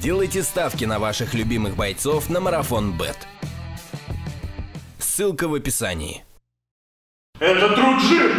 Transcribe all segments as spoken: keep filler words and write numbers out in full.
Делайте ставки на ваших любимых бойцов на Марафон Бет. Ссылка в описании. Это Труджи!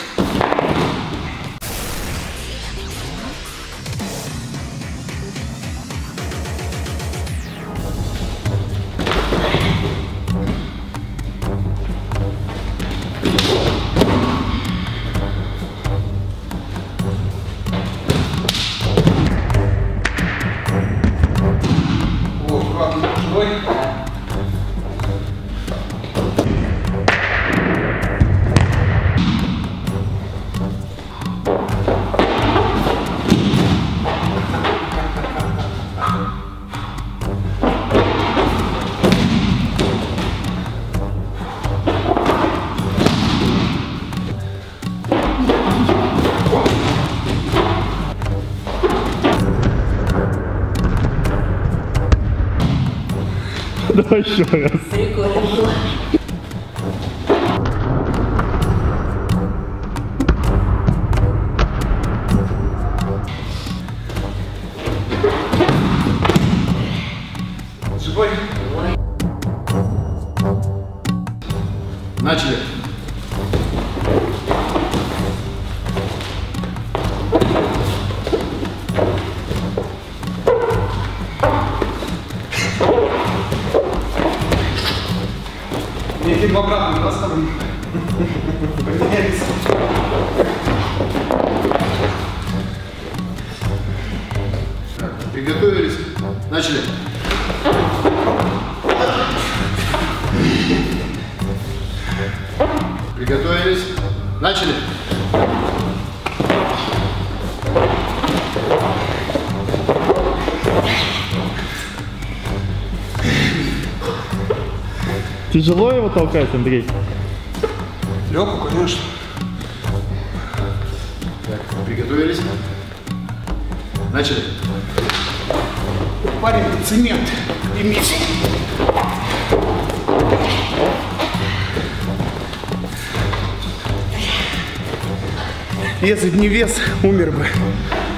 Давай еще раз. Прикольно было. Живой? Начали. Едем обратно, да, с тобой? Поменялись. Так, приготовились. Начали. Приготовились. Начали. Тяжело его толкать, Андрей? Легко, конечно. Так, приготовились. Начали. Парень, цемент. Имейся. Если бы не вес, умер бы.